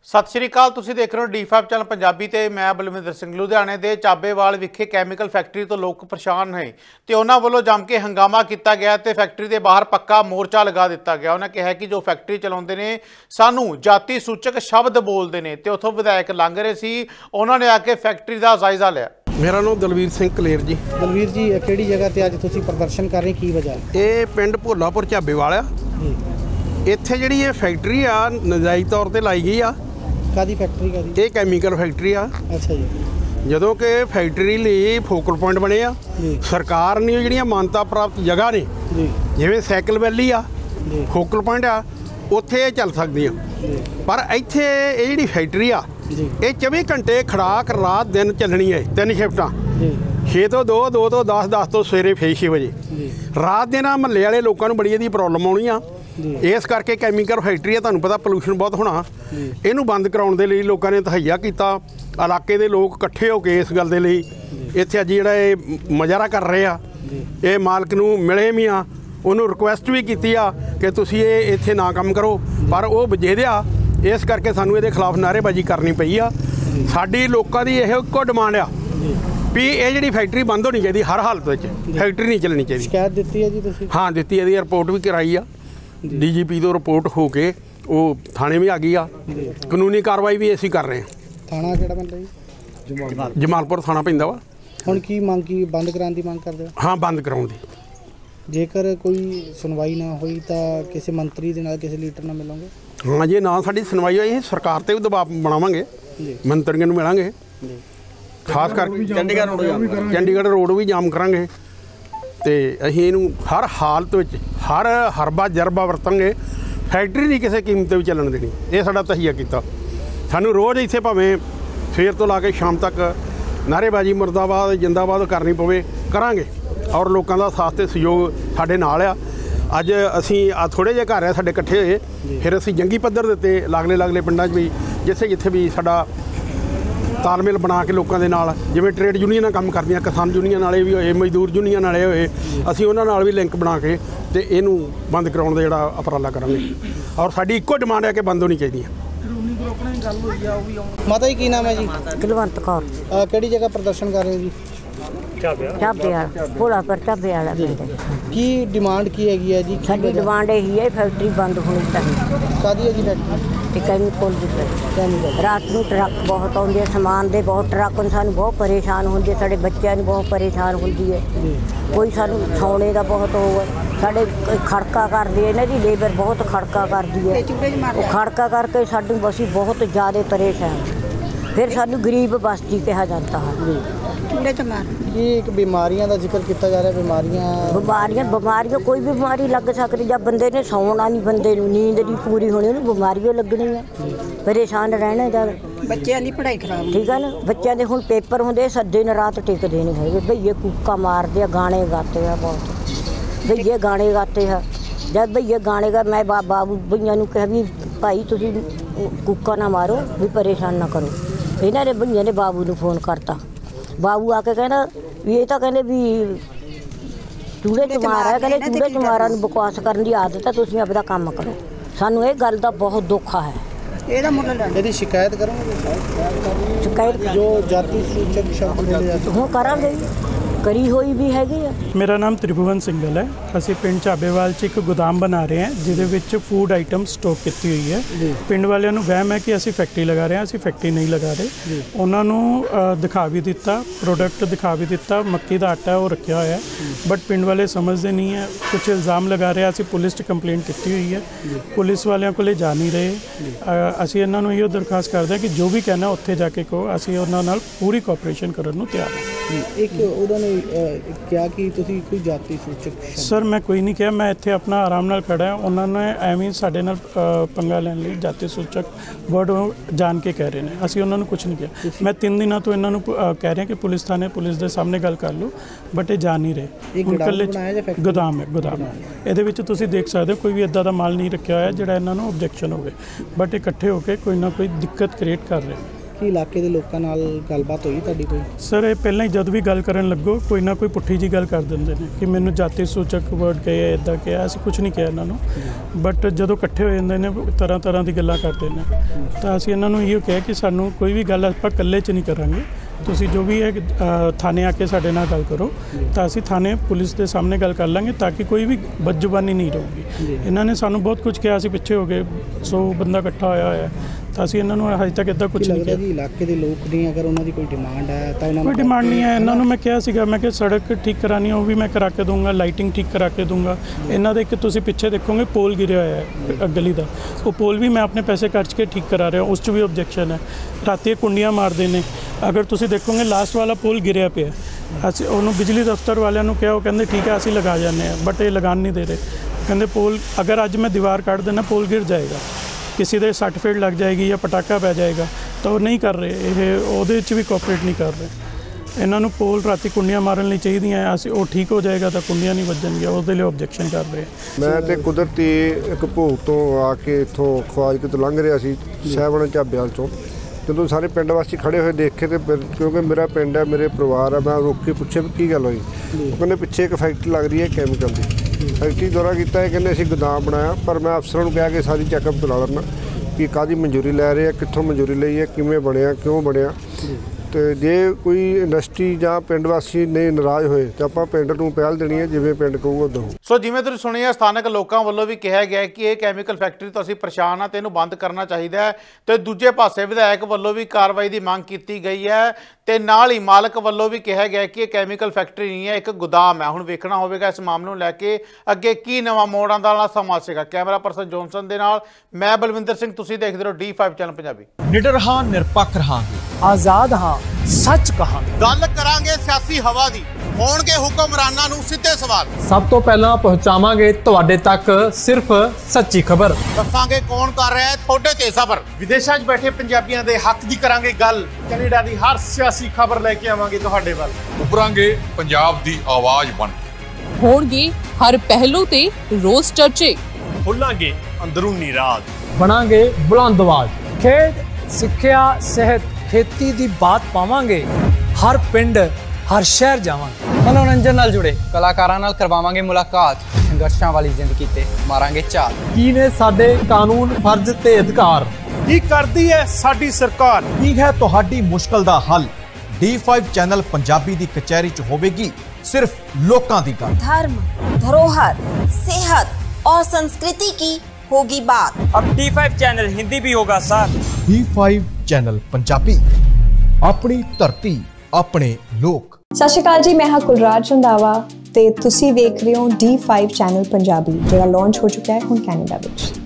सत श्री अकाल। तुसीं देख रहे हो D5 चैनल पंजाबी ते मैं बलविंदर सिंह। लुधियाने के चाबेवाल विखे कैमिकल फैक्ट्री तो लोग परेशान है तो उन्होंने वालों जम के हंगामा किया गया तो फैक्ट्री के बाहर पक्का मोर्चा लगा दिता गया। उन्होंने कहा कि जो फैक्ट्री चलाते हैं सानू जाति सूचक शब्द बोलते हैं तो उतों विधायक लंघ रहे सी, उन्होंने आके फैक्ट्री का जायजा लिया। मेरा नाम दलवीर सिंह कलेर जी। दलवीर जी किहड़ी जगह ते अज तुसीं प्रदर्शन कर रहे की वजह? ये पिंड भोलापुर चाबेवाल आ। इत्थे जिहड़ी ये फैक्ट्री आ नजायज़ तौर पर लाई गई आ। कादी फैक्ट्री कादी? ये कैमिकल फैक्ट्री आ। अच्छा जी। ਜਦੋਂ कि फैक्ट्री ਲਈ फोकल पॉइंट बने आ सरकार ने ਜਿਹੜੀਆਂ मानता प्राप्त जगह ने जिवें साइकिल वैली आ फोकल पॉइंट आ ਉੱਥੇ ਇਹ ਚੱਲ ਸਕਦੀਆਂ पर ਇੱਥੇ ਇਹ ਜਿਹੜੀ फैक्ट्री आ ਇਹ 24 घंटे ਖੜਾਕ ਰਾਤ ਦਿਨ ਚੱਲਣੀ ਹੈ। 3 ਸ਼ਿਫਟਾਂ 6 ਤੋਂ 2 2 ਤੋਂ 10 10 ਤੋਂ ਸਵੇਰੇ ਫੇਰ 6 ਵਜੇ ਰਾਤ ਦੇ ਨਾਲ ਮਹੱਲੇ ਵਾਲੇ ਲੋਕਾਂ ਨੂੰ ਬੜੀ ਇਹਦੀ ਪ੍ਰੋਬਲਮ ਆਉਣੀ ਆ। ਇਸ ਕਰਕੇ ਕੈਮੀਕਲ ਫੈਕਟਰੀ ਆ, ਤੁਹਾਨੂੰ ਪਤਾ ਪੋਲੂਸ਼ਨ ਬਹੁਤ ਹੋਣਾ। ਇਹਨੂੰ ਬੰਦ ਕਰਾਉਣ ਦੇ ਲਈ ਲੋਕਾਂ ਨੇ ਤਹਈਆ ਕੀਤਾ। ਇਲਾਕੇ ਦੇ ਲੋਕ ਇਕੱਠੇ ਹੋ ਕੇ ਇਸ ਗੱਲ ਦੇ ਲਈ ਇੱਥੇ ਅੱਜ ਜਿਹੜਾ ਇਹ ਮੁਜ਼ਾਹਰਾ ਕਰ ਰਹੇ ਆ। ਇਹ ਮਾਲਕ ਨੂੰ ਮਿਲੇ ਵੀ ਆ, ਉਹਨੂੰ ਰਿਕੁਐਸਟ ਵੀ ਕੀਤੀ ਆ ਕਿ ਤੁਸੀਂ ਇਹ ਇੱਥੇ ਨਾ ਕੰਮ ਕਰੋ, ਪਰ ਉਹ ਵਜੇਦਿਆ। ਇਸ ਕਰਕੇ ਸਾਨੂੰ ਇਹਦੇ ਖਿਲਾਫ ਨਾਅਰੇਬਾਜ਼ੀ ਕਰਨੀ ਪਈ ਆ। ਸਾਡੀ ਲੋਕਾਂ ਦੀ ਇਹ ਇੱਕੋ ਡਿਮਾਂਡ ਆ ਵੀ ਇਹ ਜਿਹੜੀ ਫੈਕਟਰੀ ਬੰਦ ਹੋਣੀ ਚਾਹੀਦੀ ਹਰ ਹਾਲਤ ਵਿੱਚ। ਫੈਕਟਰੀ ਨਹੀਂ ਚੱਲਣੀ ਚਾਹੀਦੀ। ਸ਼ਿਕਾਇਤ ਦਿੱਤੀ ਹੈ ਜੀ ਤੁਸੀਂ? ਹਾਂ ਦਿੱਤੀ, ਇਹਦੀ ਰਿਪੋਰਟ ਵੀ ਕਰਾਈ ਆ। DGP ਤੋਂ ਰਿਪੋਰਟ ਹੋ ਕੇ ਉਹ ਥਾਣੇ ਵੀ ਆ ਗਈ ਆ। ਕਾਨੂੰਨੀ ਕਾਰਵਾਈ ਵੀ ਅਸੀਂ ਕਰ ਰਹੇ ਹਾਂ। ਥਾਣਾ ਕਿਹੜਾ ਪੈਂਦਾ ਜੀ? ਜਮਾਲਪੁਰ ਥਾਣਾ ਪੈਂਦਾ ਵਾ। ਹੁਣ ਕੀ ਮੰਗ ਕੀ ਬੰਦ ਕਰਾਉਣ ਦੀ ਮੰਗ ਕਰਦੇ ਹੋ? ਹਾਂ ਬੰਦ ਕਰਾਉਣ ਦੀ। ਜੇਕਰ ਕੋਈ ਸੁਣਵਾਈ ਨਾ ਹੋਈ ਤਾਂ ਕਿਸੇ ਮੰਤਰੀ ਦੇ ਨਾਲ ਕਿਸੇ ਲੀਡਰ ਨਾਲ ਮਿਲੋਗੇ? ਹਾਂ ਜੇ ਨਾ ਸਾਡੀ ਸੁਣਵਾਈ ਹੋਈ ਸਰਕਾਰ ਤੇ ਵੀ ਦਬਾਅ ਬਣਾਵਾਂਗੇ, ਮੰਤਰੀਆਂ ਨੂੰ ਮਿਲਾਂਗੇ। ਖਾਸ ਕਰਕੇ ਚੰਡੀਗੜ੍ਹ ਰੋਡ ਵੀ ਜਾਮ ਕਰਾਂਗੇ ਤੇ ਅਸੀਂ ਇਹਨੂੰ ਹਰ ਹਾਲਤ ਵਿੱਚ ਹਰ ਹਰਬਾ ਜਰਬਾ ਵਰਤਾਂਗੇ। ਫੈਕਟਰੀ ਨਹੀਂ ਕਿਸੇ ਕੀਮਤ ਤੇ ਵੀ ਚੱਲਣ ਦੇਣੀ। ਇਹ ਸਾਡਾ ਤਹੀਆ ਕੀਤਾ। ਸਾਨੂੰ ਰੋਜ਼ ਇੱਥੇ ਭਾਵੇਂ ਸਵੇਰ ਤੋਂ ਲਾ ਕੇ ਸ਼ਾਮ ਤੱਕ ਨਾਅਰੇਬਾਜ਼ੀ ਮੁਰਦਾਬਾਦ ਜਿੰਦਾਬਾਦ ਕਰਨੀ ਪਵੇ, ਕਰਾਂਗੇ। ਔਰ ਲੋਕਾਂ ਦਾ ਸਾਥ ਤੇ ਸਹਿਯੋਗ ਸਾਡੇ ਨਾਲ ਆ। ਅੱਜ ਅਸੀਂ ਆ ਥੋੜ੍ਹੇ ਜਿਹੇ ਘਰ ਆ ਸਾਡੇ ਇਕੱਠੇ ਹੋਏ, ਫਿਰ ਅਸੀਂ ਜੰਗੀ ਪੱਧਰ ਦੇ ਉੱਤੇ ਲਾਗਲੇ ਪਿੰਡਾਂ 'ਚ ਵੀ ਜਿੱਥੇ ਵੀ ਸਾਡਾ ਤਾਲਮੇਲ ਬਣਾ ਕੇ ਲੋਕਾਂ ਦੇ ਨਾਲ, ਜਿਵੇਂ ਟ੍ਰੇਡ ਯੂਨੀਅਨਾਂ ਕੰਮ ਕਰਦੀਆਂ, ਕਿਸਾਨ ਯੂਨੀਅਨ ਵਾਲੇ ਵੀ ਹੋਏ, ਮਜ਼ਦੂਰ ਯੂਨੀਅਨ ਵਾਲੇ ਹੋਏ, ਅਸੀਂ ਉਹਨਾਂ ਨਾਲ ਵੀ ਲਿੰਕ ਬਣਾ ਕੇ ਤੇ ਇਹਨੂੰ ਬੰਦ ਕਰਾਉਣ ਦਾ ਜਿਹੜਾ ਉਪਰਾਲਾ ਕਰਾਂਗੇ। ਔਰ ਸਾਡੀ ਇੱਕੋ ਡਿਮਾਂਡ ਹੈ ਕਿ ਬੰਦ ਹੋਣੀ ਚਾਹੀਦੀ ਹੈ। ਮਾਤਾ ਜੀ ਕੀ ਨਾਮ ਹੈ ਜੀ? ਕੁਲਵੰਤ ਕੌਰ। ਕਿਹੜੀ ਜਗ੍ਹਾ ਪ੍ਰਦਰਸ਼ਨ ਕਰ ਰਹੇ ਹੋ ਜੀ? ਚਾਬੇਵਾਲ ਭੋਲਾਪੁਰ ਚਾਬੇਵਾਲ ਕੀ ਡਿਮਾਂਡ ਕੀ ਹੈਗੀ ਹੈ ਜੀ? ਸਾਡੀ ਡਿਮਾਂਡ ਇਹੀ ਹੈ ਫੈਕਟਰੀ ਬੰਦ ਹੋਣੀ ਚਾਹੀਦੀ। ਕਾਦੀ ਹੈ ਜੀ ਫੈਕਟਰੀ? ਤੇ ਕੈਮੀਕਲ ਦੀ। ਰਾਤ ਨੂੰ ਟਰੱਕ ਬਹੁਤ ਆਉਂਦੇ, ਸਮਾਨ ਦੇ ਬਹੁਤ ਟਰੱਕ, ਸਾਨੂੰ ਬਹੁਤ ਪਰੇਸ਼ਾਨ ਹੁੰਦੇ, ਸਾਡੇ ਬੱਚਿਆਂ ਨੂੰ ਬਹੁਤ ਪਰੇਸ਼ਾਨ ਹੁੰਦੀ ਹੈ। ਕੋਈ ਸਾਨੂੰ ਸੌਣੇ ਦਾ ਬਹੁਤ ਹੋਊ, ਸਾਡੇ ਖੜਕਾ ਕਰਦੀ ਹੈ, ਇਹਨਾਂ ਦੀ ਲੇਬਰ ਬਹੁਤ ਖੜਕਾ ਕਰਦੀ ਹੈ। ਉਹ ਖੜਕਾ ਕਰਕੇ ਸਾਨੂੰ ਅਸੀਂ ਬਹੁਤ ਜ਼ਿਆਦਾ ਪਰੇਸ਼ਾਨ। ਫਿਰ ਸਾਨੂੰ ਗਰੀਬ ਬਸਤੀ ਕਿਹਾ ਜਾਂਦਾ ਹੈ। ਕੀ ਇੱਕ ਬਿਮਾਰੀਆਂ ਦਾ ਜ਼ਿਕਰ ਕੀਤਾ ਜਾ ਰਿਹਾ? ਬਿਮਾਰੀਆਂ ਕੋਈ ਵੀ ਬਿਮਾਰੀ ਲੱਗ ਸਕਦੀ। ਜਦ ਬੰਦੇ ਨੇ ਸੌਣਾ ਨਹੀਂ, ਬੰਦੇ ਨੂੰ ਨੀਂਦ ਨਹੀਂ ਪੂਰੀ ਹੋਣੀ, ਉਹਨੂੰ ਬਿਮਾਰੀਆਂ ਲੱਗਣੀਆਂ। ਪਰੇਸ਼ਾਨ ਰਹਿਣਾ ਜਦ ਬੱਚਿਆਂ ਦੀ ਪੜ੍ਹਾਈ ਖਰਾਬ। ਠੀਕ ਹੈ ਨਾ। ਬੱਚਿਆਂ ਦੇ ਹੁਣ ਪੇਪਰ ਹੁੰਦੇ, ਦਿਨ ਰਾਤ ਟਿਕਦੇ ਨਹੀਂ ਹੈਗੇ। ਭਈਏ ਕੂਕਾ ਮਾਰਦੇ ਆ, ਗਾਣੇ ਗਾਤੇ ਆ ਬਹੁਤ। ਭਈਏ ਗਾਣੇ ਗਾਤੇ ਆ। ਜਦ ਭਈਏ ਗਾਣੇ ਗਾ, ਮੈਂ ਬਾਬੂ ਭਈਆਂ ਨੂੰ ਕਿਹਾ ਵੀ ਭਾਈ ਤੁਸੀਂ ਕੂਕਾ ਨਾ ਮਾਰੋ, ਵੀ ਪਰੇਸ਼ਾਨ ਨਾ ਕਰੋ। ਇਹਨਾਂ ਨੇ ਭਈਆਂ ਨੇ ਬਾਬੂ ਨੂੰ ਫੋਨ ਕਰਤਾ। ਬਾਬੂ ਆ ਕੇ ਕਹਿੰਦਾ ਵੀ ਇਹ ਤਾਂ ਕਹਿੰਦੇ ਵੀ ਚੂੜੇ ਚਮਾਰ ਹੈ, ਕਹਿੰਦੇ ਚੂੜੇ ਚਮਾਰਾਂ ਨੂੰ ਬਕਵਾਸ ਕਰਨ ਦੀ ਆਦਤ ਹੈ, ਤੁਸੀਂ ਆਪਦਾ ਕੰਮ ਕਰੋ। ਸਾਨੂੰ ਇਹ ਗੱਲ ਦਾ ਬਹੁਤ ਦੁੱਖ ਹੈ। ਇਹਦਾ ਮੁੱਲ ਇਹਦੀ ਸ਼ਿਕਾਇਤ ਕਰੋਗੇ? ਸ਼ਿਕਾਇਤ ਜੋ ਜਾਤੀ ਸੂਚਕ ਸ਼ਬਦ ਬੋਲੇ ਜਾਂਦੇ ਹੁਣ ਕਰਾਂਗੇ, ਕਰੀ ਹੋਈ ਵੀ ਹੈਗੀ ਆ। ਮੇਰਾ ਨਾਮ ਤ੍ਰਿਭੁਵਨ ਸਿੰਘਲ ਹੈ। ਅਸੀਂ ਪਿੰਡ ਚਾਬੇਵਾਲ 'ਚ ਇੱਕ ਗੋਦਾਮ ਬਣਾ ਰਹੇ ਹਾਂ ਜਿਹਦੇ ਵਿੱਚ ਫੂਡ ਆਈਟਮ ਸਟੋਕ ਕੀਤੀ ਹੋਈ ਹੈ। ਪਿੰਡ ਵਾਲਿਆਂ ਨੂੰ ਵਹਿਮ ਹੈ ਕਿ ਅਸੀਂ ਫੈਕਟਰੀ ਲਗਾ ਰਹੇ ਹਾਂ, ਅਸੀਂ ਫੈਕਟਰੀ ਨਹੀਂ ਲਗਾ ਰਹੇ। ਉਹਨਾਂ ਨੂੰ ਦਿਖਾ ਵੀ ਦਿੱਤਾ, ਪ੍ਰੋਡਕਟ ਦਿਖਾ ਵੀ ਦਿੱਤਾ, ਮੱਕੀ ਦਾ ਆਟਾ ਉਹ ਰੱਖਿਆ ਹੋਇਆ, ਬਟ ਪਿੰਡ ਵਾਲੇ ਸਮਝਦੇ ਨਹੀਂ ਹੈ। ਕੁਝ ਇਲਜ਼ਾਮ ਲਗਾ ਰਹੇ। ਅਸੀਂ ਪੁਲਿਸ 'ਚ ਕੰਪਲੇਂਟ ਕੀਤੀ ਹੋਈ ਹੈ, ਪੁਲਿਸ ਵਾਲਿਆਂ ਕੋਲੇ ਜਾ ਨਹੀਂ ਰਹੇ। ਅਸੀਂ ਇਹਨਾਂ ਨੂੰ ਇਹੋ ਦਰਖਾਸਤ ਕਰਦੇ ਹਾਂ ਕਿ ਜੋ ਵੀ ਕਹਿਣਾ ਉੱਥੇ ਜਾ ਕੇ ਕਹੋ, ਅਸੀਂ ਉਹਨਾਂ ਨਾਲ ਪੂਰੀ ਕੋਆਪਰੇਸ਼ਨ ਕਰਨ ਨੂੰ ਤਿਆਰ ਹਾਂ। ਇੱਕ ਉਹਨਾਂ ਨੇ ਕਿਹਾ ਕਿ ਤੁਸੀਂ ਕੋਈ ਜਾਤੀ ਸੂਚਕ? ਸਰ ਮੈਂ ਕੋਈ ਨਹੀਂ ਕਿਹਾ, ਮੈਂ ਇੱਥੇ ਆਪਣਾ ਆਰਾਮ ਨਾਲ ਖੜਾ। ਉਹਨਾਂ ਨੇ ਐਵੇਂ ਸਾਡੇ ਨਾਲ ਪੰਗਾ ਲੈਣ ਲਈ ਜਾਤੀ ਸੂਚਕ ਵਰਡ ਜਾਣ ਕੇ ਕਹਿ ਰਹੇ ਨੇ। ਅਸੀਂ ਉਹਨਾਂ ਨੂੰ ਕੁਝ ਨਹੀਂ ਕਿਹਾ। ਮੈਂ 3 ਦਿਨਾਂ ਤੋਂ ਇਹਨਾਂ ਨੂੰ ਕਹਿ ਰਿਹਾ ਕਿ ਪੁਲਿਸ ਥਾਣੇ, ਪੁਲਿਸ ਦੇ ਸਾਹਮਣੇ ਗੱਲ ਕਰ ਲਓ, ਬਟ ਇਹ ਜਾ ਨਹੀਂ ਰਹੇ। ਗੋਦਾਮ ਹੈ। ਇਹਦੇ ਵਿੱਚ ਤੁਸੀਂ ਦੇਖ ਸਕਦੇ ਹੋ ਕੋਈ ਵੀ ਇੱਦਾਂ ਦਾ ਮਾਲ ਨਹੀਂ ਰੱਖਿਆ ਹੋਇਆ ਜਿਹੜਾ ਇਹਨਾਂ ਨੂੰ ਓਬਜੈਕਸ਼ਨ ਹੋਵੇ, ਬਟ ਇਕੱਠੇ ਹੋ ਕੇ ਕੋਈ ਨਾ ਕੋਈ ਦਿੱਕਤ ਕ੍ਰੀਏਟ ਕਰ ਰਹੇ। ਕਿ ਇਲਾਕੇ ਦੇ ਲੋਕਾਂ ਨਾਲ ਗੱਲਬਾਤ ਹੋਈ ਤੁਹਾਡੀ ਕੋਈ? ਸਰ ਇਹ ਪਹਿਲਾਂ ਹੀ ਜਦ ਵੀ ਗੱਲ ਕਰਨ ਲੱਗੋ ਕੋਈ ਨਾ ਕੋਈ ਪੁੱਠੀ ਜੀ ਗੱਲ ਕਰ ਦਿੰਦੇ ਨੇ ਕਿ ਮੈਨੂੰ ਜਾਤੀ ਸੂਚਕ ਵਰਡ ਕਹੇ, ਇੱਦਾਂ ਕਿਹਾ। ਅਸੀਂ ਕੁਝ ਨਹੀਂ ਕਿਹਾ ਇਹਨਾਂ ਨੂੰ, ਬਟ ਜਦੋਂ ਇਕੱਠੇ ਹੋ ਜਾਂਦੇ ਨੇ ਤਰ੍ਹਾਂ ਦੀ ਗੱਲਾਂ ਕਰਦੇ ਨੇ। ਤਾਂ ਅਸੀਂ ਇਹਨਾਂ ਨੂੰ ਇਹੋ ਕਿਹਾ ਕਿ ਸਾਨੂੰ ਕੋਈ ਵੀ ਗੱਲ ਆਪਾਂ ਇਕੱਲੇ 'ਚ ਨਹੀਂ ਕਰਾਂਗੇ, ਤੁਸੀਂ ਜੋ ਵੀ ਹੈ ਥਾਣੇ ਆ ਕੇ ਸਾਡੇ ਨਾਲ ਗੱਲ ਕਰੋ, ਤਾਂ ਅਸੀਂ ਥਾਣੇ ਪੁਲਿਸ ਦੇ ਸਾਹਮਣੇ ਗੱਲ ਕਰ ਲਾਂਗੇ ਤਾਂ ਕਿ ਕੋਈ ਵੀ ਬਦਜ਼ੁਬਾਨੀ ਨਹੀਂ ਰਹੂਗੀ। ਇਹਨਾਂ ਨੇ ਸਾਨੂੰ ਬਹੁਤ ਕੁਝ ਕਿਹਾ, ਅਸੀਂ ਪਿੱਛੇ ਹੋ ਗਏ, 100 ਬੰਦਾ ਇਕੱਠਾ ਹੋਇਆ ਤਾਂ ਅਸੀਂ ਇਹਨਾਂ ਨੂੰ ਹਜੇ ਤੱਕ ਇੱਦਾਂ ਕੁਝ ਨਹੀਂ ਕਿਹਾ। ਜੀ ਇਲਾਕੇ ਦੇ ਲੋਕ ਦੀ ਅਗਰ ਉਹਨਾਂ ਦੀ ਕੋਈ ਡਿਮਾਂਡ ਹੈ ਤਾਂ ਉਹਨਾਂ ਕੋਈ ਡਿਮਾਂਡ ਨਹੀਂ ਹੈ। ਇਹਨਾਂ ਨੂੰ ਮੈਂ ਕਿਹਾ ਸੀਗਾ, ਮੈਂ ਕਿ ਸੜਕ ਠੀਕ ਕਰਾਉਣੀ ਉਹ ਵੀ ਮੈਂ ਕਰਾ ਕੇ ਦੂੰਗਾ, ਲਾਈਟਿੰਗ ਠੀਕ ਕਰਾ ਕੇ ਦੂੰਗਾ। ਇਹਨਾਂ ਦੇ ਇੱਕ ਤੁਸੀਂ ਪਿੱਛੇ ਦੇਖੋਗੇ ਪੋਲ ਗਿਰਿਆ ਹੋਇਆ ਹੈ ਗਲੀ ਦਾ, ਉਹ ਪੋਲ ਵੀ ਮੈਂ ਆਪਣੇ ਪੈਸੇ ਖਰਚ ਕੇ ਠੀਕ ਕਰਾ ਰਿਹਾ, ਉਸ 'ਚ ਵੀ ਓਬਜੈਕਸ਼ਨ ਹੈ। ਰਾਤੀ ਕੁੰਡੀਆਂ ਮਾਰਦੇ ਨੇ, ਅਗਰ ਤੁਸੀਂ ਦੇਖੋਗੇ ਲਾਸਟ ਵਾਲਾ ਪੋਲ ਗਿਰਿਆ ਪਿਆ। ਅਸੀਂ ਉਹਨੂੰ ਬਿਜਲੀ ਦਫ਼ਤਰ ਵਾਲਿਆਂ ਨੂੰ ਕਿਹਾ, ਉਹ ਕਹਿੰਦੇ ਠੀਕ ਹੈ ਅਸੀਂ ਲਗਾ ਜਾਂਦੇ ਹਾਂ, ਬਟ ਇਹ ਲਗਾਉਣ ਨਹੀਂ ਦੇ ਰਹੇ। ਕਹਿੰਦੇ ਪੋਲ ਅਗਰ ਅੱਜ ਮੈਂ ਦੀਵਾਰ ਕੱਢ ਦੇਣਾ ਪੋਲ ਗਿਰ ਜਾਏਗਾ, ਕਿਸੇ ਦੇ ਸੱਟ ਫੇਟ ਲੱਗ ਜਾਏਗੀ ਜਾਂ ਪਟਾਕਾ ਪੈ ਜਾਏਗਾ, ਤਾਂ ਉਹ ਨਹੀਂ ਕਰ ਰਹੇ, ਇਹ ਉਹਦੇ ਵਿੱਚ ਵੀ ਕੋਆਪਰੇਟ ਨਹੀਂ ਕਰ ਰਹੇ। ਇਹਨਾਂ ਨੂੰ ਪੋਲ ਰਾਤੀ ਕੁੰਡੀਆਂ ਮਾਰਨ ਲਈ ਚਾਹੀਦੀਆਂ, ਅਸੀਂ ਉਹ ਠੀਕ ਹੋ ਜਾਏਗਾ ਤਾਂ ਕੁੰਡੀਆਂ ਨਹੀਂ ਵੱਜਣਗੀਆਂ, ਉਹਦੇ ਲਈ ਓਬਜੈਕਸ਼ਨ ਕਰ ਰਹੇ। ਮੈਂ ਤੇ ਕੁਦਰਤੀ ਇੱਕ ਭੋਗ ਤੋਂ ਆ ਕੇ ਇੱਥੋਂ ਖਵਾਜਕੇ ਤੋਂ ਲੰਘ ਰਿਹਾ ਸੀ ਸਹਿਬਣ ਝਾਬਿਆਲ ਤੋਂ, ਜਦੋਂ ਸਾਰੇ ਪਿੰਡ ਵਾਸੀ ਖੜੇ ਹੋਏ ਦੇਖੇ ਤੇ ਕਿਉਂਕਿ ਮੇਰਾ ਪਿੰਡ ਹੈ, ਮੇਰੇ ਪਰਿਵਾਰ ਹੈ, ਮੈਂ ਰੁਕ ਕੇ ਪੁੱਛਿਆ ਵੀ ਕੀ ਗੱਲ ਹੋਈ। ਉਹ ਕਹਿੰਦੇ ਪਿੱਛੇ ਇੱਕ ਫੈਕਟਰੀ ਲੱਗ ਰਹੀ ਹੈ ਕੈਮੀਕਲ ਦੀ, ਫੈਕਟਰੀ ਦੌਰਾ ਕੀਤਾ ਹੈ, ਕਹਿੰਦੇ ਅਸੀਂ ਗੋਦਾਮ ਬਣਾਇਆ, ਪਰ ਮੈਂ ਅਫਸਰਾਂ ਨੂੰ ਕਿਹਾ ਕਿ ਸਾਰੀ ਚੈੱਕਅਪ ਕਰਾ ਲੈਣਾ ਕਿ ਕਾਹਦੀ ਮਨਜ਼ੂਰੀ ਲੈ ਰਹੇ ਆ, ਕਿੱਥੋਂ ਮਨਜ਼ੂਰੀ ਲਈ ਹੈ, ਕਿਵੇਂ ਬਣਿਆ, ਕਿਉਂ ਬਣਿਆ। ਤੇ ਜੇ ਕੋਈ ਇੰਡਸਟਰੀ ਜਾਂ ਪਿੰਡ ਵਾਸੀ ਨੇ ਨਾਰਾਜ਼ ਹੋਏ ਤਾਂ ਆਪਾਂ ਪਿੰਡ ਨੂੰ ਪਹਿਲ ਦੇਣੀ ਹੈ, ਜਿਵੇਂ ਪਿੰਡ ਕਹੂਗਾ ਉਦੋਂ। ਸੋ ਜਿਵੇਂ ਤੁਸੀਂ ਸੁਣਿਆ, ਸਥਾਨਕ ਲੋਕਾਂ ਵੱਲੋਂ ਵੀ ਕਿਹਾ ਗਿਆ ਕਿ ਇਹ ਕੈਮੀਕਲ ਫੈਕਟਰੀ ਤੋਂ ਅਸੀਂ ਪਰੇਸ਼ਾਨ ਹਾਂ ਤੇ ਇਹਨੂੰ ਬੰਦ ਕਰਨਾ ਚਾਹੀਦਾ ਹੈ। ਤੇ ਦੂਜੇ ਪਾਸੇ ਵਿਧਾਇਕ ਵੱਲੋਂ ਵੀ ਕਾਰਵਾਈ ਦੀ ਮੰਗ ਕੀਤੀ ਗਈ ਹੈ ਤੇ ਨਾਲ ਹੀ ਮਾਲਕ ਵੱਲੋਂ ਵੀ ਕਿਹਾ ਗਿਆ ਕਿ ਇਹ ਕੈਮੀਕਲ ਫੈਕਟਰੀ ਨਹੀਂ ਹੈ, ਇੱਕ ਗੋਦਾਮ ਹੈ। ਹੁਣ ਵੇਖਣਾ ਹੋਵੇਗਾ ਇਸ ਮਾਮਲੇ ਨੂੰ ਲੈ ਕੇ ਅੱਗੇ ਕੀ ਨਵਾਂ ਮੋੜ ਆਉਣ ਦਾ ਸਮਾਂ ਸੀਗਾ। ਕੈਮਰਾ ਪਰਸਨ ਜੌਨਸਨ ਦੇ ਨਾਲ ਮੈਂ ਬਲਵਿੰਦਰ ਸਿੰਘ, ਤੁਸੀਂ ਦੇਖਦੇ ਰਹੋ D5 ਚੈਨਲ ਪੰਜਾਬੀ। ਨਿਡਰ ਹਾਂ, ਨਿਰਪੱਖ ਰਹਾਂਗੇ, ਆਜ਼ਾਦ ਹਾਂ, ਸੱਚ ਕਹਾਂਗੇ। ਗੱਲ ਕਰਾਂਗੇ ਸਿਆਸੀ ਹਵਾ ਦੀ, ਹੋਣਗੇ ਹੁਕਮਰਾਨਾਂ ਨੂੰ ਸਿੱਧੇ ਸਵਾਲ। ਸਭ ਤੋਂ ਪਹਿਲਾਂ ਪਹੁੰਚਾਵਾਂਗੇ ਤੁਹਾਡੇ ਤੱਕ ਸਿਰਫ ਸੱਚੀ ਖਬਰ। ਦੱਸਾਂਗੇ ਕੌਣ ਕਰ ਰਿਹਾ ਹੈ ਤੁਹਾਡੇ ਤੇ ਸਬਰ। ਵਿਦੇਸ਼ਾਂ 'ਚ ਬੈਠੇ ਪੰਜਾਬੀਆਂ ਦੇ ਹੱਕ ਦੀ ਕਰਾਂਗੇ ਗੱਲ। ਕੈਨੇਡਾ ਦੀ ਹਰ ਸਿਆਸੀ ਖਬਰ ਲੈ ਕੇ ਆਵਾਂਗੇ ਤੁਹਾਡੇ ਵੱਲ। ਉਭਰਾਂਗੇ ਪੰਜਾਬ ਦੀ ਆਵਾਜ਼ ਬਣ ਕੇ। ਹੋਣਗੇ ਹਰ ਪਹਿਲੂ ਤੇ ਰੋਜ਼ ਚਰਚੇ। ਖੋਲਾਂਗੇ ਅੰਦਰੂਨੀ ਰਾਜ। ਬਣਾਂਗੇ ਬੁਲੰਦ ਆਵਾਜ਼। ਖੇਡ, ਸਿੱਖਿਆ, ਸਿਹਤ, ਖੇਤੀ ਦੀ ਬਾਤ ਪਾਵਾਂਗੇ। ਹਰ ਪਿੰਡ, ਹਰ ਸ਼ਹਿਰ ਜਾਵਾਂਗੇ। ਮਨੋਰੰਜਨ ਨਾਲ ਜੁੜੇ ਕਲਾਕਾਰਾਂ ਨਾਲ ਕਰਵਾਵਾਂਗੇ ਮੁਲਾਕਾਤ। ਸੰਘਰਸ਼ਾਂ ਵਾਲੀ ਜ਼ਿੰਦਗੀ ਤੇ ਮਾਰਾਂਗੇ ਝਾਤ। ਕੀ ਨੇ ਸਾਡੇ ਕਾਨੂੰਨ, ਫਰਜ਼ ਤੇ ਅਧਿਕਾਰ? ਕੀ ਕਰਦੀ ਹੈ ਸਾਡੀ ਸਰਕਾਰ? ਕੀ ਹੈ ਤੁਹਾਡੀ ਮੁਸ਼ਕਲ ਦਾ ਹੱਲ? D5 ਚੈਨਲ ਪੰਜਾਬੀ ਦੀ ਕਚਹਿਰੀ 'ਚ ਹੋਵੇਗੀ सिर्फ लोकां दी गल। धर्म, धरोहर, सेहत और संस्कृति की होगी बात। अब D5 चैनल हिंदी भी होगा सर। D5 चैनल पंजाबी, अपनी धरती, अपने लोक। सत श्री अकाल जी, मैं हाँ कुलराज रंधावा ते तुसी देख रहे हो D5 चैनल पंजाबी, जो लॉन्च हो चुका है हुण कैनेडा विच।